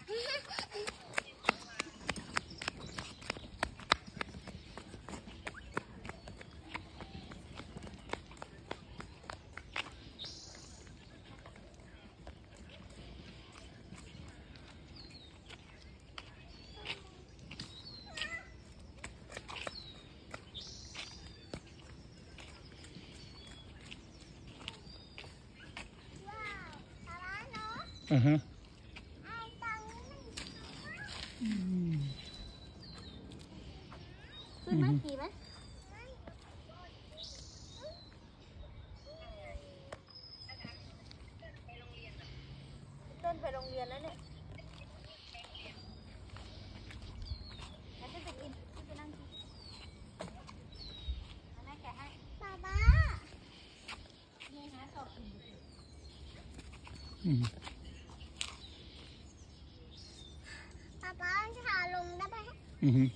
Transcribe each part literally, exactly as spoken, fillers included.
อือฮะขึ้นไหมขี่ไหมเดินไปโรงเรียนแล้วเนี่ยแล้วจะไปกินจะนั่งกินแม่แกะให้ป๊าป๊านี่นะต่อกินอืมป๊าป๊าขาลงได้ไหมอือฮึ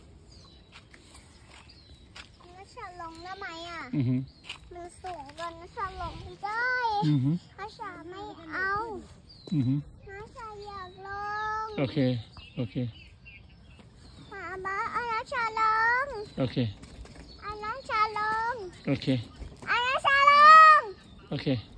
แล้วขาลงได้ไหมอ่ะอือฮึมันสูงเกินขาลงไม่ได้อือฮึขาขาไม่เอาอือฮึขาขาอยากลงโอเคโอเคป๊าป๊าเอาแล้วขาลงโอเคเอาแล้วขาลงโอเคเอาแล้วขาลงโอเค